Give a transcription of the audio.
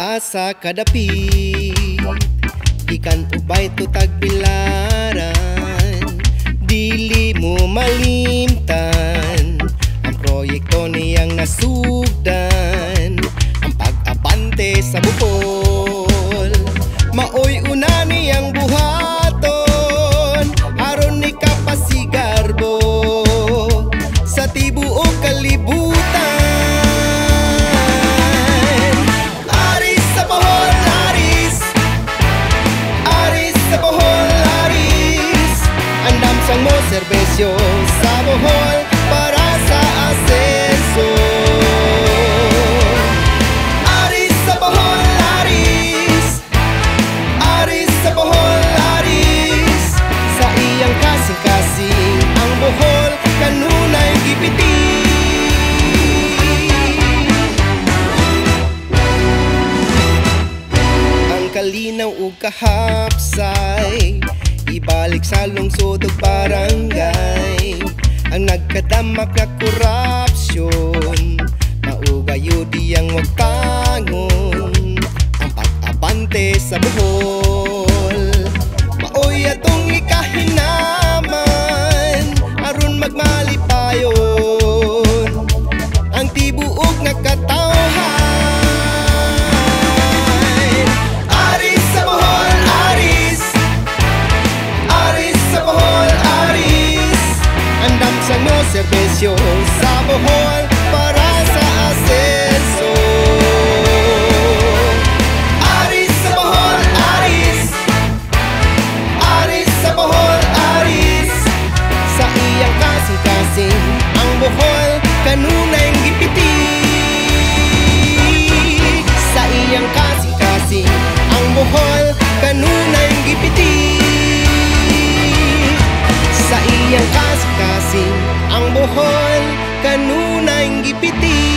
asa kadapit, ikan ubay to tagpilaran, dili mo malimtan ang proyekto niyang nasugdan, ang pag-abante sa Bohol. Maoy una niyang buhaton aron ni kapasigarbo sa tibuok kalibutan. Aris sa Bohol, aris, aris sa Bohol, aris, andam sang mo serbesyo sa Bohol para sa asenso. Aris sa Bohol, aris, aris sa Bohol, aris, sa iyang kasing-kasing ang Bohol kanunay gipiti. Ang kalinaw ug kahapsay ibalik sa lungsod ug barangay, ang nagkadamak na korupsyon maugayo diyang wagtangon, ang pag-abante sa Bohol. Maoy atong ikahinaman aron magmalipayon ang tibuok nga katawhan. Aris sa Bohol, aris, aris sa Bohol, aris, andam sa no serbesyo sa Bohol para sa asenso. Aris sa Bohol, aris, aris sa Bohol, aris, sa iyang kasing-kasing ang Bohol kanunay gipiti. Sa iyang kasing-kasing ang Bohol kanunay gipiti. Sa iyang kasing-kasing ang Bohol kanunay gipiti.